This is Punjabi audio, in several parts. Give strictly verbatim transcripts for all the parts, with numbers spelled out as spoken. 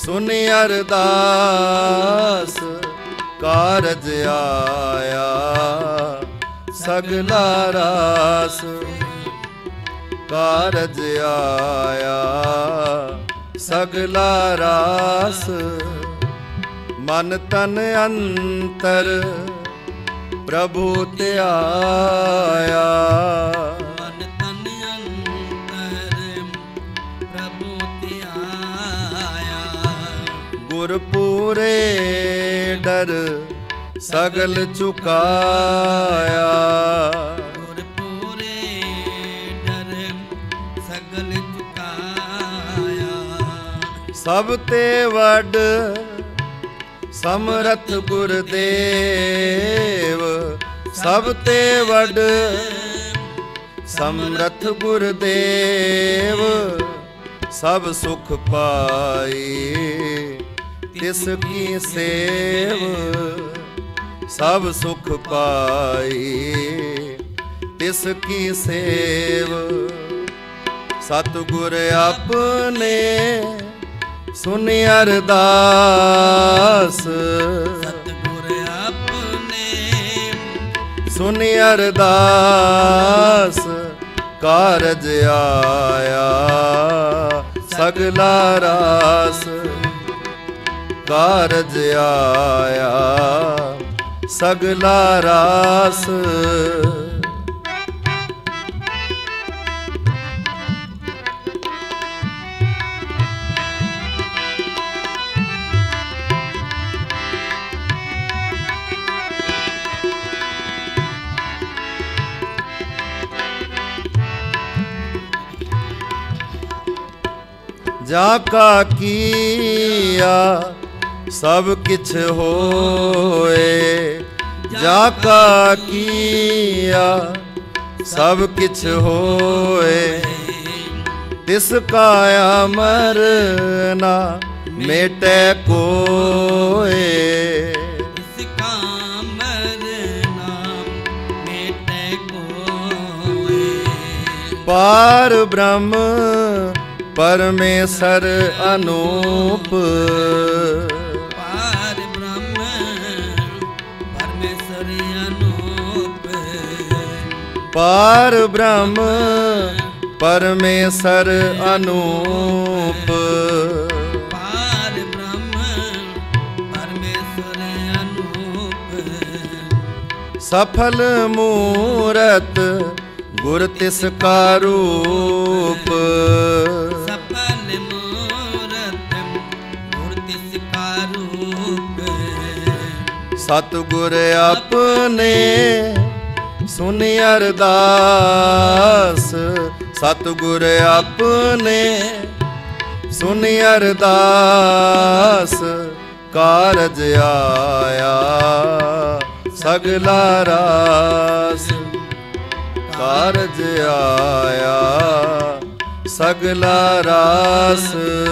ਸੁਨ ਅਰਦਾਸ ਕਾਰਜ ਆਇਆ ਸਗਲਾ ਰਾਸ ਕਾਰਜ ਆਇਆ ਸਗਲਾ ਰਾਸ ਮਨ ਤਨ ਅੰਤਰ ਪ੍ਰਭੂ ਧਿਆਇਆ ਮਨ ਤਨ ਅੰਤਰ ਪ੍ਰਭੂ ਧਿਆਇਆ ਗੁਰ ਪੂਰੇ ਡਰ ਸਗਲ ਚੁਕਾਇਆ ਗੁਰ ਪੂਰੇ ਡਰ ਸਗਲ ਚੁਕਾਇਆ ਸਭ ਤੇ ਵੱਡ ਸਮਰਥ ਗੁਰਦੇਵ ਸਭ ਤੇ ਵੱਡ ਸਮਰਥ ਗੁਰਦੇਵ ਸਭ ਸੁਖ ਪਾਈ ਤਿਸ ਕੀ ਸੇਵ ਸਭ ਸੁਖ ਪਾਈ ਤਿਸ ਕੀ ਸੇਵ ਸਤਿਗੁਰ ਆਪਣੇ ਸੁਨ ਅਰਦਾਸ ਸਤਿਗੁਰ ਆਪਣੇ ਸੁਨ ਅਰਦਾਸ ਕਾਰਜ ਆਇਆ ਸਗਲਾ ਰਾਸ ਕਾਰਜ ਆਇਆ ਸਗਲਾ ਰਾਸ ਜਾ ਕਾ ਕੀਆ ਸਭ ਕਿਛ ਹੋਏ ਜਾ ਕਾ ਕੀਆ ਸਭ ਕਿਛ ਹੋਏ ਤਿਸ ਕਾ ਅਮਰ ਨਾ ਮੇਟੈ ਕੋਏ ਇਸ ਕਾ ਅਮਰ ਨਾਮ ਮੇਟੈ ਕੋਏ ਪਾਰ ਬ੍ਰਹਮ ਪਰਮੇਸ਼ਰ ਅਨੂਪ ਪਾਰ ਬ੍ਰਹਮ ਪਰਮੇਸ਼ਰ ਅਨੂਪ ਪਾਰ ਬ੍ਰਹਮ ਪਰਮੇਸ਼ਰ ਅਨੂਪ ਪਾਰ ਬ੍ਰਹਮ ਪਰਮੇਸ਼ਰ ਅਨੂਪ ਸਫਲ ਮੂਰਤ ਗੁਰ ਤਿਸ ਕਾ ਰੂਪ ਸਫਲ ਮੂਰਤ ਗੁਰ ਤਿਸ ਕਾ ਰੂਪ ਸਤਿਗੁਰ ਆਪਣੇ ਸੁਨ ਅਰਦਾਸ ਸਤਿਗੁਰ ਆਪਣੇ ਸੁਨ ਅਰਦਾਸ ਕਾਰਜ ਆਇਆ ਸਗਲਾ ਰਾਸ ਕਾਰਜ ਆਇਆ ਸਗਲਾ ਰਾਸ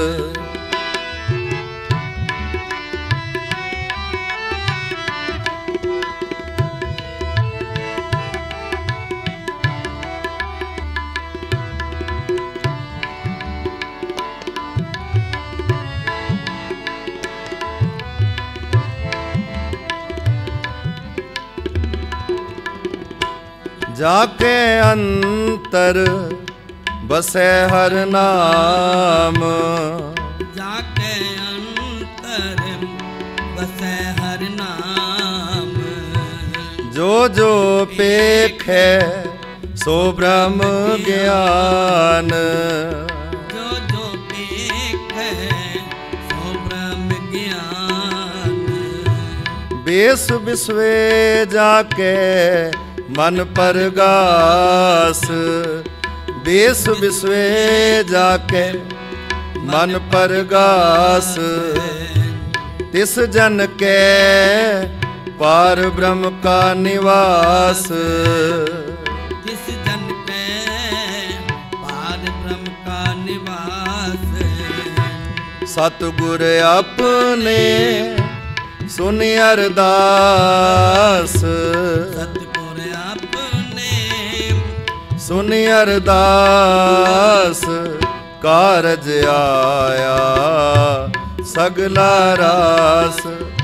ਜਾਕੇ ਅੰਤਰ ਬਸੈ ਹਰ ਨਾਮ ਜਾਕੇ ਅੰਤਰ ਬਸੈ ਹਰ ਨਾਮ ਜੋ ਜੋ ਪੇਖੈ ਸੋ ਬ੍ਰਹਮ ਗਿਆਨ ਜੋ ਜੋ ਪੇਖੈ ਸੋ ਬ੍ਰਹਮ ਗਿਆਨ ਬੇਸ ਬਿਸਵੇ ਜਾਕੇ ਮਨ ਪਰਗਾਸ ਬੇਸ ਬਿਸਵੇ ਜਾਕੇ ਮਨ ਪਰਗਾਸ ਤਿਸ ਜਨ ਕੈ ਪਾਰ ਬ੍ਰਹਮ ਕਾ ਨਿਵਾਸ ਤਿਸ ਜਨ ਕੈ ਪਾਰ ਬ੍ਰਹਮ ਕਾ ਨਿਵਾਸ ਸਤਿਗੁਰ ਆਪਣੇ ਸੁਨ ਅਰਦਾਸ ਸਤਿਗੁਰ ਆਪਣੇ ਸੁਨ ਅਰਦਾਸ ਕਾਰਜ ਆਇਆ ਸਗਲਾ ਰਾਸ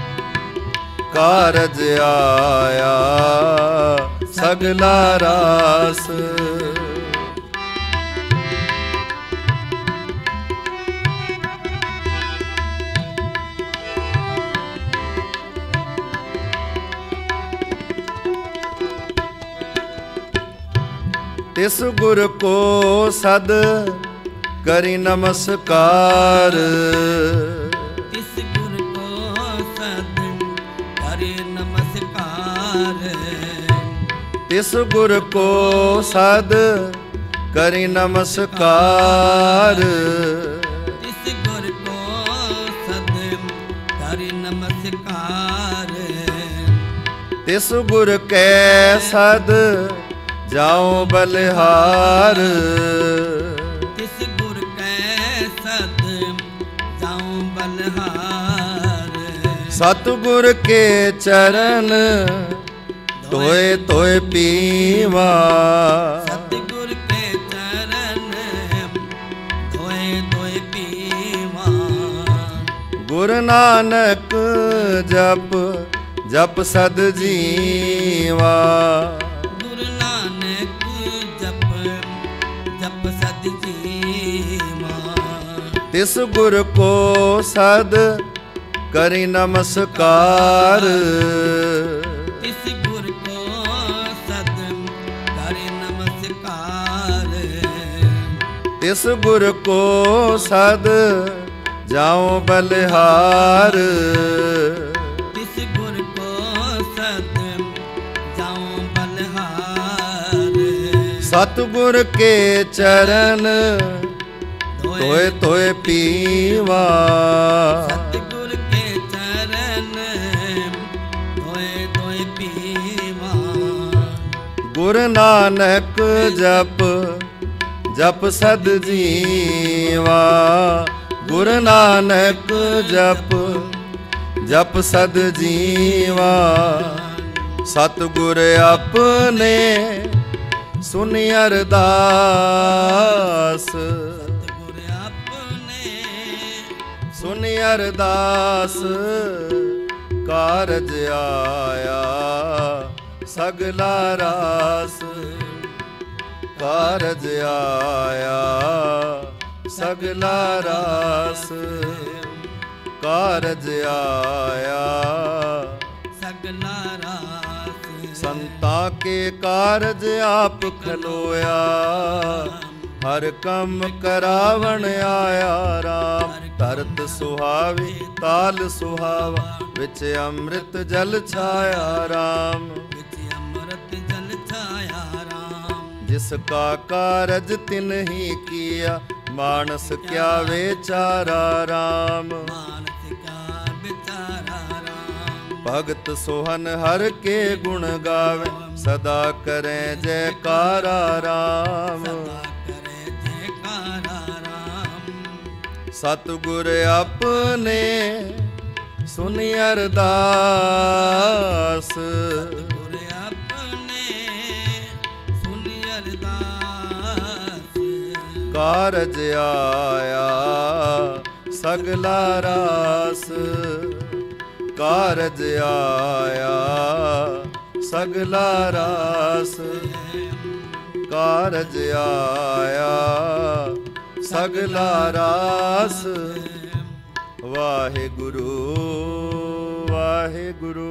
ਕਾਰਜ ਆਇਆ ਸਗਲਾ ਰਾਸ। ਤਿਸ ਗੁਰ ਕੋ ਸਦ ਕਰੀ ਨਮਸਕਾਰ। ਤਿਸ ਗੁਰ ਕੋ ਸਦ ਕਰੀ ਨਮਸਕਾਰ। ਤਿਸ ਗੁਰ ਕੋ ਸਦ ਕਰੀ ਨਮਸਕਾਰ। ਤਿਸ ਗੁਰ ਕੋ ਸਦ ਕਰੀ ਨਮਸਕਾਰ। ਤਿਸ ਗੁਰ ਕੈ ਸਦ ਜਾਉ ਬਲਿਹਾਰ। ਤਿਸ ਗੁਰ ਕੈ ਸਦ ਜਾਉ ਬਲਿਹਾਰ। ਸਤਿਗੁਰ ਕੇ ਚਰਨ ਧੋਏ ਧੋਏ ਪੀਵਾ। ਸਤਿਗੁਰ ਕੇ ਚਰਨ ਧੋਏ ਧੋਏ ਪੀਵਾ। ਗੁਰ ਨਾਨਕ ਜਪ ਜਪ ਸਦ ਜੀਵਾ। ਗੁਰੂ ਨਾਨਕ ਜਪ ਜਪ ਸਦ ਜੀਵਾ। ਤਿਸ ਗੁਰ ਕੋ ਸਦ ਕਰੀ ਨਮਸਕਾਰ। ਤਿਸ ਗੁਰ ਕੋ ਸਦ ਕਰੀ ਨਮਸਕਾਰ। ਤਿਸ ਗੁਰ ਕੋ ਸਦ ਜਾਉ ਬਲਿਹਾਰ। ਤਿਸ ਗੁਰ ਕੋ ਸਦ ਜਾਉ ਬਲਿਹਾਰ। ਸਤਿਗੁਰ ਕੇ ਚਰਨ ਧੋਏ ਧੋਏ ਪੀਵਾ। ਸਤਿਗੁਰ ਕੇ ਚਰਨ ਧੋਏ ਧੋਏ ਪੀਵਾ। ਗੁਰ ਨਾਨਕ ਜਪ ਜਪ ਸਦ ਜੀਵਾ। ਗੁਰ ਨਾਨਕ ਜਪ ਜਪ ਸਦ ਜੀਵਾ। ਸਤਿਗੁਰ ਆਪਣੇ ਸੁਨਿ ਅਰਦਾਸ। ਸਤਿਗੁਰ ਆਪਣੇ ਸੁਨਿ ਅਰਦਾਸ ਕਾਰਜ ਆਇਆ ਸਗਲਾ ਰਾਸ। ਕਾਰਜ ਆਇਆ ਸਗਲਾ ਰਾਸ। ਕਾਰਜ ਆਇਆ ਸਗਲਾ ਰਾਸ। ਸੰਤਾਂ ਕੇ ਕਾਰਜ ਆਪ ਖਲੋਇਆ। ਹਰ ਕੰਮ ਕਰਾਵਣ ਆਇਆ ਰਾਮ। ਧਰਤ ਸੁਹਾਵੀ ਤਾਲ ਸੁਹਾਵਾ ਵਿੱਚ ਅੰਮ੍ਰਿਤ ਜਲ ਛਾਇਆ ਰਾਮ। ਵਿੱਚ ਅੰਮ੍ਰਿਤ ਜਲ ਛਾਇਆ ਰਾਮ। ਜਿਸ ਕਾ ਕਾਰਜ ਤਿਨਹੀ ਕੀਆ ਮਾਨਸ ਕਿਆ ਵਿਚਾਰਾ ਰਾਮ। ਮਾਨਸ ਕਾ ਵਿਚਾਰਾ ਰਾਮ। ਭਗਤ ਸੋਹਨ ਹਰ ਕੇ ਗੁਣ ਗਾਵੇ ਸਦਾ ਕਰੇ ਜੈਕਾਰਾ ਰਾਮ। ਸਦਾ ਕਰੇ ਜੈਕਾਰਾ ਰਾਮ। ਸਤਿਗੁਰ ਆਪਣੇ ਸੁਨਿ ਅਰਦਾਸ। ਗੁਰ ਆਪਣੇ ਸੁਨਿ ਅਰਦਾਸ। ਕਾਰਜ ਆਇਆ ਸਗਲਾ ਰਾਸ। ਕਾਰਜ ਆਇਆ ਸਗਲਾ ਰਾਸ। ਕਾਰਜ ਆਇਆ ਸਗਲਾ ਰਾਸ। ਵਾਹਿਗੁਰੂ ਵਾਹਿਗੁਰੂ।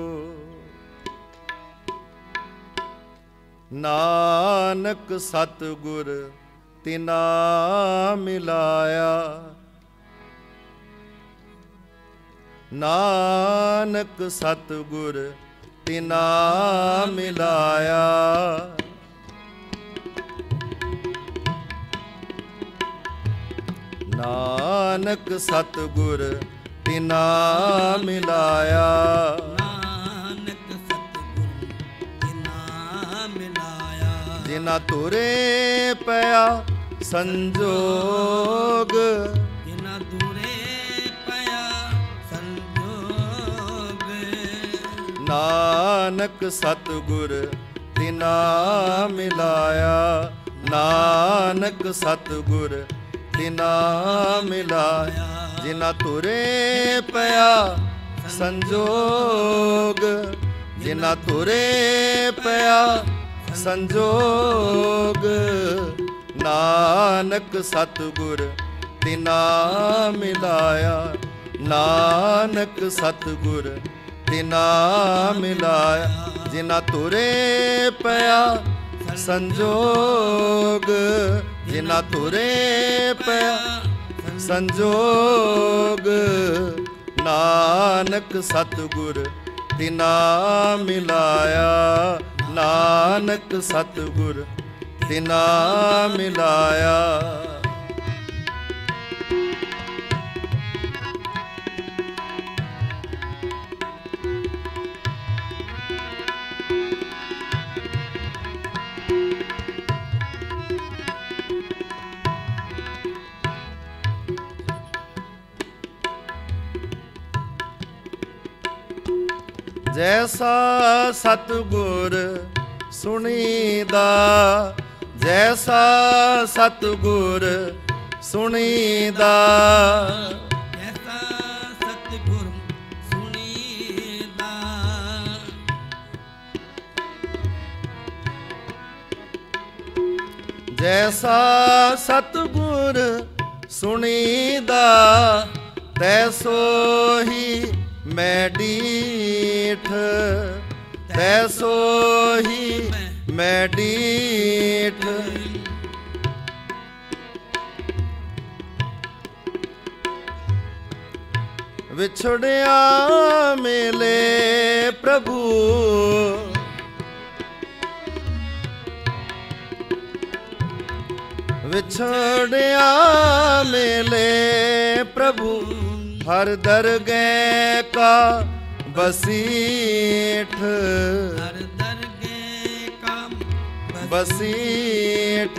ਨਾਨਕ ਸਤਿਗੁਰ ਤਿਨਾ ਮਿਲਾਇਆ। ਨਾਨਕ ਸਤਿਗੁਰ ਤਿਨਾ ਮਿਲਾਇਆ। ਨਾਨਕ ਸਤਿਗੁਰ ਤਿਨਾ ਮਿਲਾਇਆ। ਨਾਨਕ ਸਤਿਗੁਰ ਤਿਨਾ ਮਿਲਾਇਆ। ਜਿਨਾ ਤੁਰੇ ਪਿਆ ਸੰਜੋਗ। ਜਿਨਾ ਦੂਰੇ ਪਿਆ ਸੰਜੋਗ। ਨਾਨਕ ਸਤਿਗੁਰ ਤਿਨਾ ਮਿਲਾਇਆ। ਨਾਨਕ ਸਤਿਗੁਰ ਤਿਨਾ ਮਿਲਾਇਆ। ਜਿਨਾ ਤੁਰੇ ਪਿਆ ਸੰਜੋਗ, ਜਿਨਾ ਤੁਰੇ ਪਿਆ ਸੰਜੋਗ, ਨਾਨਕ ਸਤਿਗੁਰ ਤਿਨਾ ਮਿਲਾਇਆ, ਨਾਨਕ ਸਤਿਗੁਰ ਤਿਨਾ ਮਿਲਾਇਆ, ਜਿਨਾ ਤੁਰੇ ਪਿਆ ਸੰਜੋਗ, ਜਿਨਾ ਤੁਰੇ ਪਿਆ ਸੰਜੋਗ, ਨਾਨਕ ਸਤਿਗੁਰ ਤਿਨਾ ਮਿਲਾਇਆ, ਨਾਨਕ ਸਤਿਗੁਰ ਤਿਨਾ ਮਿਲਾਇਆ। ਜੈਸਾ ਸਤਿਗੁਰ ਸੁਣੀਦਾ, ਜੈਸਾ ਸਤਿਗੁਰ ਸੁਣੀਦਾ, ਜੈਸਾ ਸਤਿਗੁਰ ਸੁਣੀਦਾ, ਜੈਸਾ ਸਤਿਗੁਰ ਸੁਣੀਦਾ, ਤੈਸੋ ਹੀ ਮੈਂ ਡੀਠ, ਤੈਸੋ ਹੀ ਮੈਂ ਡੀਠ, ਵਿਛੜਿਆ ਮਿਲੇ ਪ੍ਰਭੂ, ਵਿਛੜਿਆ ਮਿਲੇ ਪ੍ਰਭੂ, ਹਰ ਦਰਗਹਿ ਕਾ ਬਸੀਠ, ਹਰ ਦਰਗਹਿ ਕਾ ਬਸੀਠ,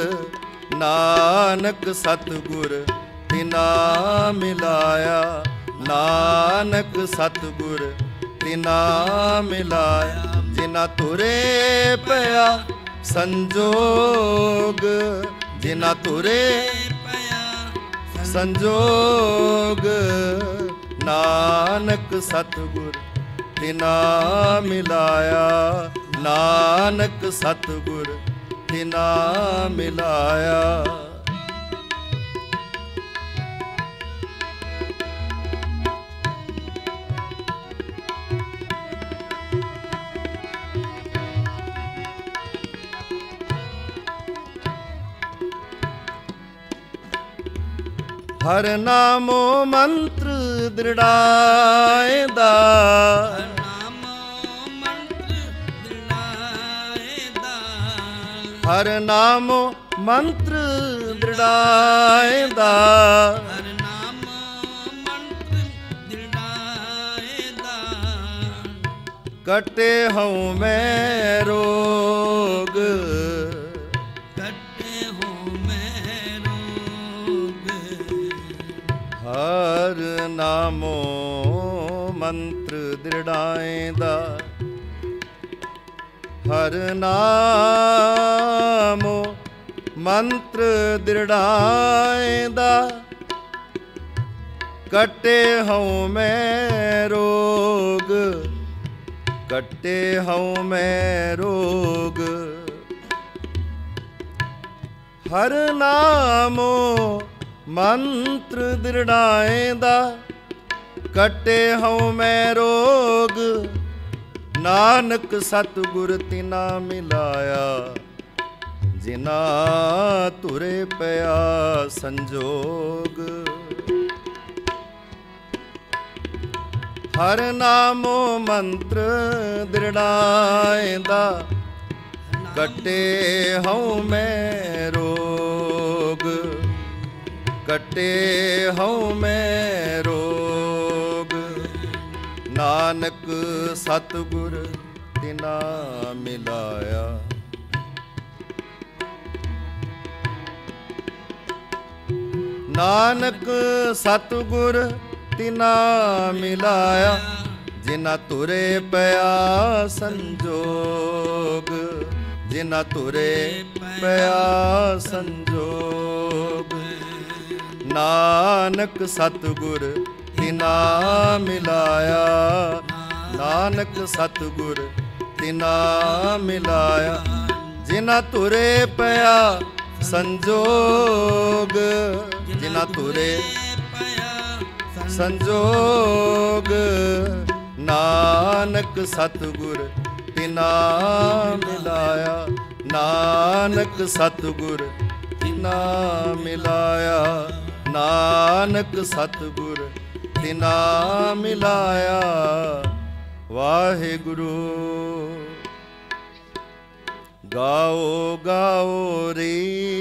ਨਾਨਕ ਸਤਿਗੁਰ ਤਿਨਾ ਮਿਲਾਇਆ, ਨਾਨਕ ਸਤਿਗੁਰ ਤਿਨਾ ਮਿਲਾਇਆ, ਜਿਨਾ ਤੁਰੇ ਪਿਆ ਸੰਜੋਗ, ਜਿਨਾ ਤੁਰੇ ਪਿਆ ਸੰਜੋਗ, ਨਾਨਕ ਸਤਿਗੁਰ ਤਿਨਾ ਮਿਲਾਇਆ, ਨਾਨਕ ਸਤਿਗੁਰ ਤਿਨਾ ਮਿਲਾਇਆ। ਹਰ ਨਾਮੋ ਮੰਤਰ ਦ੍ਰਿੜਾਇਦਾ, ਹਰ ਨਾਮੋ ਮੰਤਰ ਦ੍ਰਿੜਾਇਦਾ, ਹਰ ਨਾਮੋ ਮੰਤਰ ਦ੍ਰਿੜਾਇਦਾ, ਹਰ ਨਾਮੋ ਮੰਤਰ ਦ੍ਰਿੜਾਇਦਾ, ਕਟੇ ਹਉ ਮੈਂ ਰੋਗ, ਕੱਟੇ ਹੋ ਮੈਂ ਰੋਗ, ਹਰ ਨਾਮੋ ਮੰਤਰ ਦ੍ਰਿੜਾਇਦਾ, ਹਰ ਨਾਮੋ ਮੰਤਰ ਦ੍ਰਿੜਾਇਦਾ, ਕਟੇ ਹਉ ਮੈਂ ਰੋਗ, ਕਟੇ ਹਉ ਮੈਂ ਰੋਗ, ਹਰ ਨਾਮੋ ਮੰਤਰ ਦ੍ਰਿੜਾਇਦਾ, ਕਟੇ ਹਉ ਮੈਂ ਰੋਗ, ਨਾਨਕ ਸਤਿਗੁਰ ਤਿਨਾ ਮਿਲਾਇਆ, ਜਿਨਾ ਤੁਰੇ ਪਿਆ ਸੰਜੋਗ, ਹਰ ਨਾਮੋ ਮੰਤਰ ਦ੍ਰਿੜਾਇਦਾ, ਕਟੇ ਹਉ ਮੈਂ ਰੋਗ, ਕਟੇ ਹਉ ਮੈਂ ਰੋਗ, ਨਾਨਕ ਸਤਿਗੁਰ ਤਿਨਾ ਮਿਲਾਇਆ, ਨਾਨਕ ਸਤਿਗੁਰ ਤਿਨਾ ਮਿਲਾਇਆ, ਜਿਨਾ ਤੁਰੇ ਪਿਆ ਸੰਜੋਗ, ਜਿਨਾ ਤੁਰੇ ਪਿਆ ਸੰਜੋਗ, नानक सतगुर तिना मिलाया, नानक सतगुर तिना मिलाया। जिना तुरे पया संजोग, जिना तुरे संजोग, नानक सतगुर तिना मिलाया, नानक सतगुर तिना मिलाया, नानक सतगुर तिना मिलाया। वाहिगुरु। गाओ गाओ रे,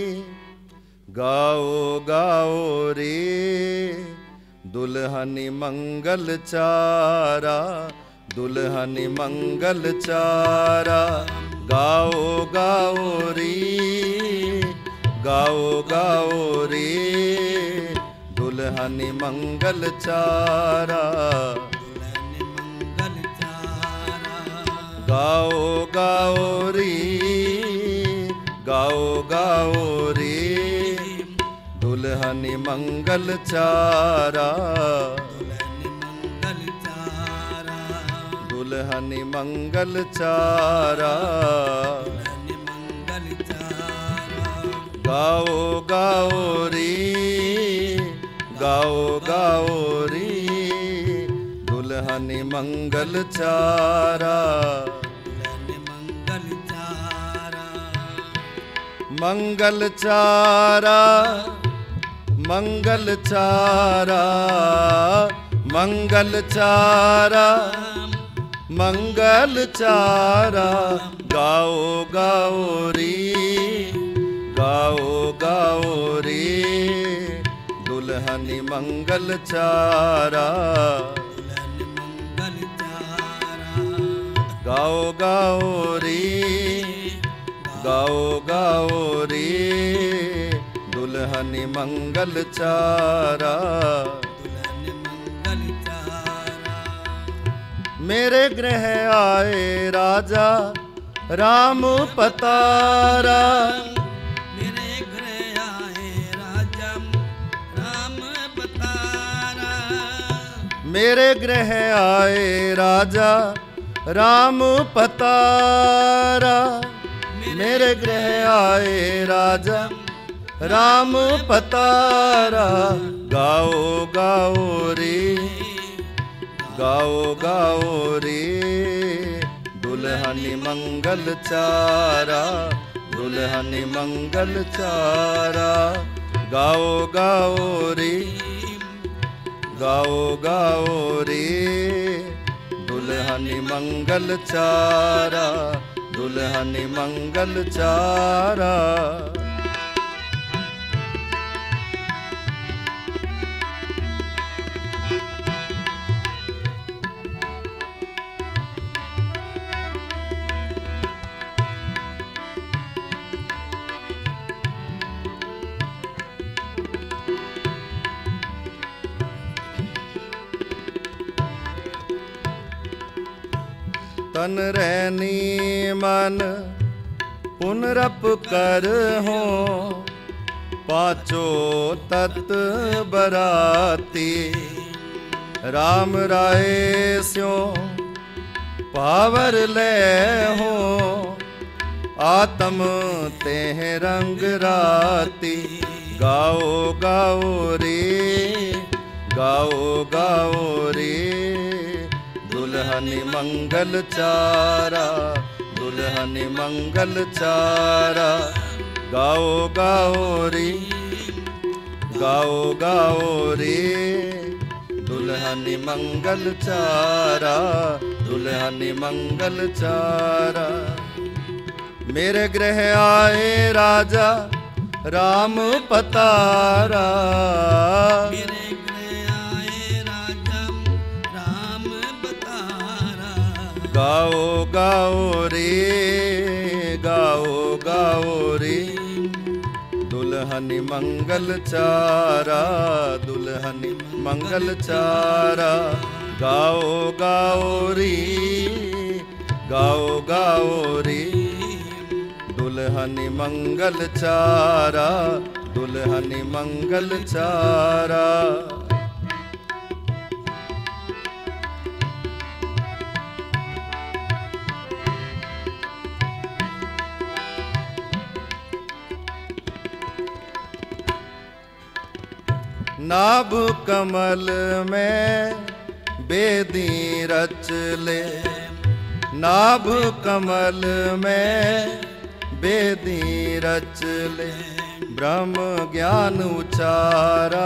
गाओ गाओ रे, दुल्हनी मंगल चारा, दुल्हनी मंगल चारा। गाओ गाओ रे, गाओ गाओ रे, दुल्हनी मंगल चारा। गाओ गाओ रे, गाओ गाओ रे, दुल्हनी मंगल चारा, दुल्हनी मंगल चारा। गाओ गाओ रे, गाओ गाओ रे, दुल्हनी मंगल चारा। मंगल चारा, मंगल चारा, मंगल चारा, मंगल चारा। गाओ गाओ रे, गाओ गाओ रे, दुल्हनी मंगल चारा। गाओ गाओ रे, गाओ गाओ रे, दुल्हनी मंगल चारा। मेरे गृह आए राजा राम पतारा, मेरे गृह आए राजा राम पतारा। मेरे गृह आए राजा राम पतारा, मेरे गृह आए राजा राम पतारा। गाओ गाओ रे, गाओ गाओ रे, दुल्हनी मंगल चारा, दुल्हनी मंगल चारा। गाओ गाओ रे, गाओ गाओ रे, दुल्हनी मंगल चारा, दुल्हनी मंगल चारा। तन रहनी मन पुनरप कर हो, पाँचो तत् बराती। राम राय स्यो पावर ले हो, आत्म तेह रंग राती। गाओ गाओ रे, गाओ गाओ रे, दुल्हनी मंगल चारा, दुल्हनी मंगल चारा। गाओ गाओ रे, गाओ गाओ रे, दुल्हनी मंगल चारा, दुल्हनी मंगल चारा। मेरे गृह आए राजा राम पतारा, मेरे गृह आए राजा राम पतारा। गाओ गाओ रे, गाओ गाओ रे, दुल्हनी मंगल चारा, दुल्हनी मंगल चारा। गाओ गाओ रे, गाओ गाओ रे, दुल्हन मंगल चारा, दुल्हन मंगल चारा। नाभ कमल में बेदी रच ले, नाभ कमल में बेदी रच ले, ब्रह्म ज्ञान उचारा,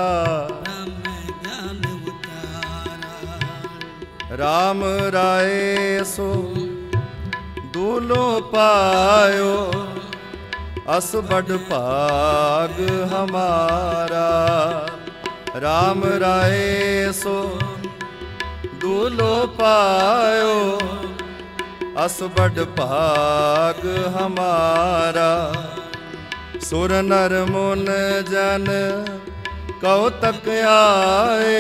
राम राय सो दूलो पायो, अस बड़ भाग हमारा। राम राय सो दूलो पायो, अस बड़ भाग हमारा। सुर नर मुन जन कौतक आए,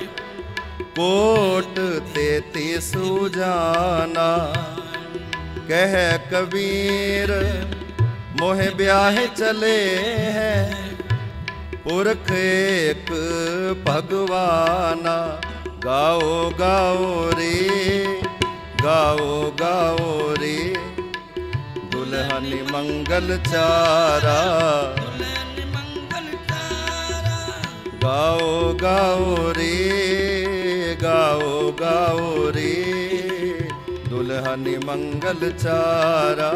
कोट तेतीस जाना। कह कबीर मोहे ब्याह चले हैं, पुरख एक भगवाना। गाओ गाओ रे, गाओ गाओ रे, दुल्हन मंगल चारा। गाओ गाओ रे, गाओ गाओ रे, दुल्हन मंगल चारा।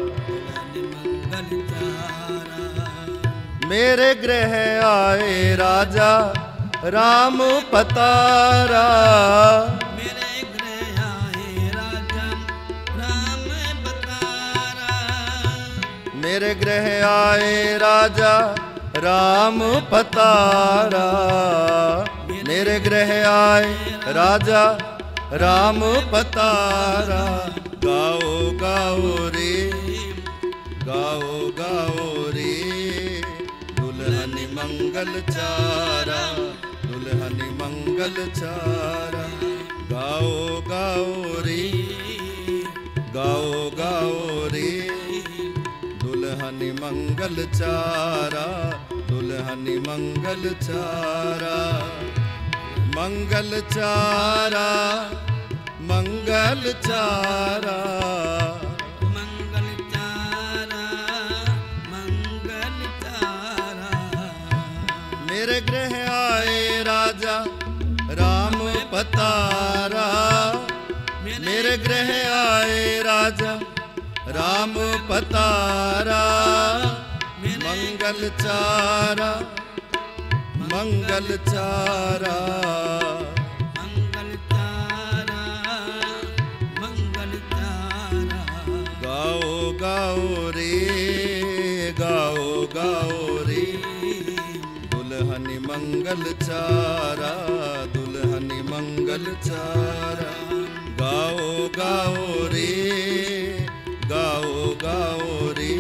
मेरे गृह आए राजा राम पतारा, मेरे गृह आए राजा राम पतारा। मेरे गृह आए राजा राम पतारा, मेरे गृह आए राजा राम पतारा। गाओ गाओ रे, गाओ गाओ रे, दुल्हन मंगल चारा, दुल्हन मंगल चारा। गाओ गाओ रे, गाओ गाओ रे, दुल्हन मंगल चारा, दुल्हन मंगल चारा। मंगल चारा, मंगल चारा, मेरे गृह आए राजा राम पतारा, मेरे गृह आए राजा राम पतारा। मंगल चारा, मंगल चारा, मंगल चारा, मंगल चारा। गाओ गाओ रे, गाओ गाओ रे, दुल्हन मंगल चारा, दुल्हन मंगल चारा। गाओ गाओ रे, गाओ गाओ रे,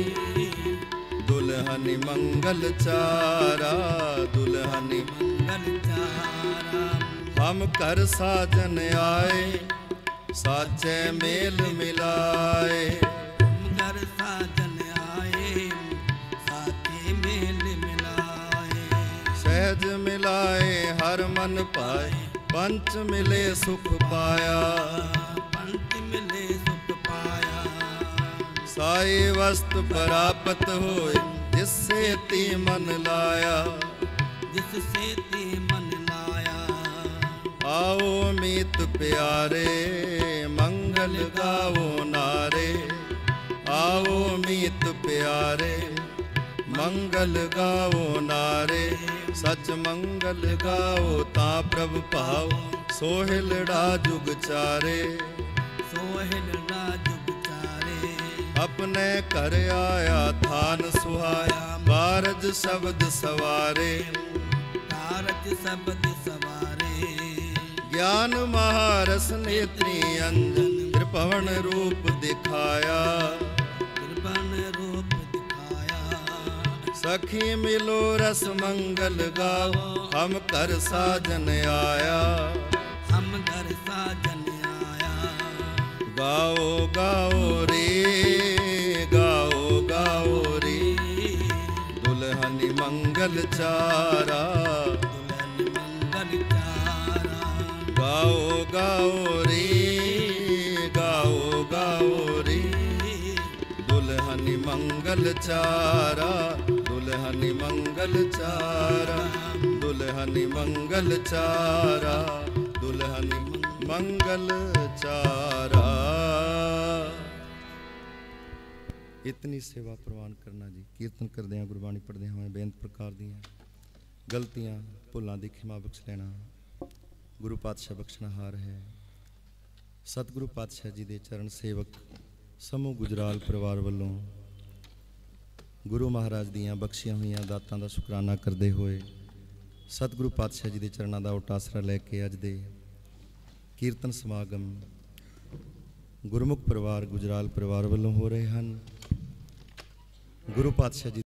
दुल्हन मंगल चारा, दुल्हन मंगल चारा। हम कर साजन आए, साचे मेल मिलाए। हम कर साजन आए, साचे मेल मिलाए। सहज मिलाए हर मन पाए, पंच मिले सुख पाया, पंच मिले सुख पाया। साई वस्तु प्राप्त होए, जिससे ती मन लाया, जिससे ती मन लाया। आओ मीत प्यारे, मंगल गाओ नारे। आओ मीत प्यारे, मंगल गाओ नारे। सच मंगल गाओ ता प्रभ पाओ, सोहिलड़ा जुग चारे। सोहिलड़ा जुग चारे। अपने घर आया थान सुहाया, कारज शब्द सवारे। कारज शब्द सवारे। ज्ञान महारस नेत्री अंजन, त्रिभुवन रूप दिखाया। त्रिभुवन रूप दिखाया। सखी मिलो रस मंगल गाओ, हम कर साजन आया। हम घर साजन आया। गाओ गाओ रे, गाओ गाओ मंगल चारा। दुल्हन मंगल चारा। गाओ गाओ रे गाओ गाओ रे दुल्हन मंगल चारा। दुल्हन मंगल चारा। दुल्हन मंगल चारा। दुल्हन मंगल चारा। इतनी सेवा प्रवान करना जी। कीर्तन करदे गुरबाणी पढ़दे होए बेअंत प्रकार दियां गलतियां भुलां दी खिमा बख्श लेना। गुरु पातशाह बख्शणहार है। सतगुरु पातशाह जी दे चरण सेवक समूह गुजराल परिवार वालों गुरु महाराज दियां बख्शियां हुई दातां दा शुकराना करते हुए सतगुरु पातशाह जी के चरणों का उट आसरा लैके अज दे कीर्तन समागम गुरमुख परिवार गुजराल परिवार वालों हो रहे हैं। गुरु पातशाह जी